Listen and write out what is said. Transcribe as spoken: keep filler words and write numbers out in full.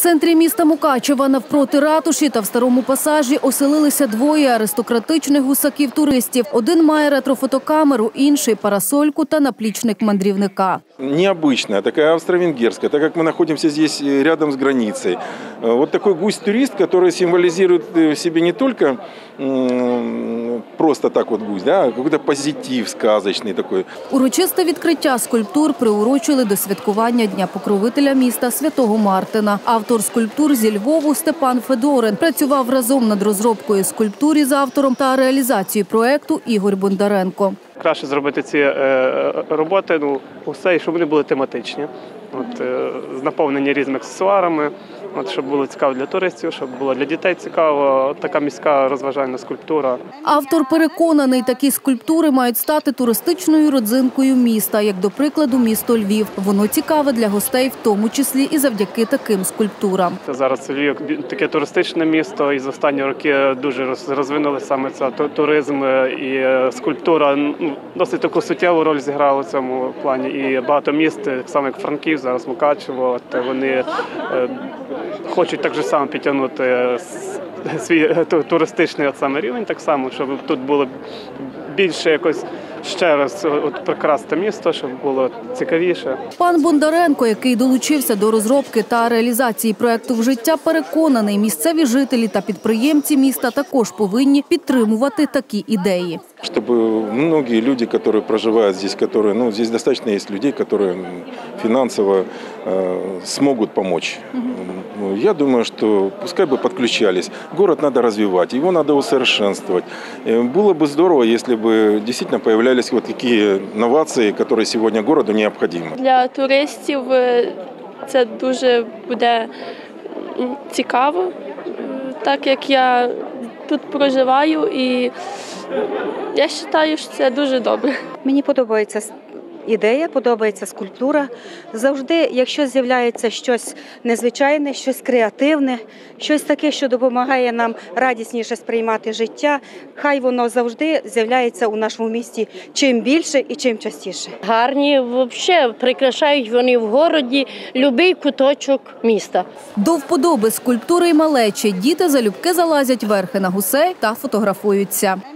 центрі міста Мукачева навпроти ратуші та в Старому Пасажі оселилися двоє аристократичних гусаків-туристів. Один має ретрофотокамеру, інший – парасольку та наплічник мандрівника. Необычная, такая австро-венгерская, так как мы находимся здесь рядом с границей. Вот такой гусь-турист, который символизирует в себе не только просто так вот гусь, да, а какой-то позитив сказочный такой. Урочисте відкриття скульптур приурочили до святкування Дня покровителя міста Святого Мартина. Автор скульптур зі Львову Степан Федорин працював разом над розробкою скульптур із автором та реалізацією проєкту Ігор Бондаренко. Краще зробити ці е, роботи, ну, усе, щоб вони були тематичні, от, е, наповнені різними аксесуарами, от, щоб було цікаво для туристів, щоб було для дітей цікаво. От така міська розважальна скульптура. Автор переконаний, такі скульптури мають стати туристичною родзинкою міста, як, до прикладу, місто Львів. Воно цікаве для гостей, в тому числі і завдяки таким скульптурам. Зараз Львів таке туристичне місто, і за останні роки дуже розвинули саме це туризм, і скульптура досить таку суттєву роль зіграла в цьому плані. І багато міст, так само як Франків, зараз Мукачево, вони хочуть так же само підтягнути свій туристичний саме рівень, так само, щоб тут було більше якось ще раз от прикрасти місто, щоб було цікавіше. Пан Бондаренко, який долучився до розробки та реалізації проєкту в життя, переконаний, місцеві жителі та підприємці міста також повинні підтримувати такі ідеї. Чтобы многие люди, которые проживают здесь, которые, ну, здесь достаточно есть людей, которые финансово э, смогут помочь. Mm-hmm. Я думаю, что пускай бы подключались. Город надо развивать, его надо усовершенствовать. Было бы здорово, если бы действительно появлялись вот такие новации, которые сегодня городу необходимы. Для туристів це дуже буде цікаво, так як я тут проживаю, і я вважаю, що це дуже добре. Мені подобається ідея, подобається скульптура. Завжди, якщо з'являється щось незвичайне, щось креативне, щось таке, що допомагає нам радісніше сприймати життя, хай воно завжди з'являється у нашому місті чим більше і чим частіше. Гарні, взагалі, прикрашають вони в городі будь-який куточок міста. До вподоби скульптури й малечі діти залюбки залазять верхи на гусей та фотографуються.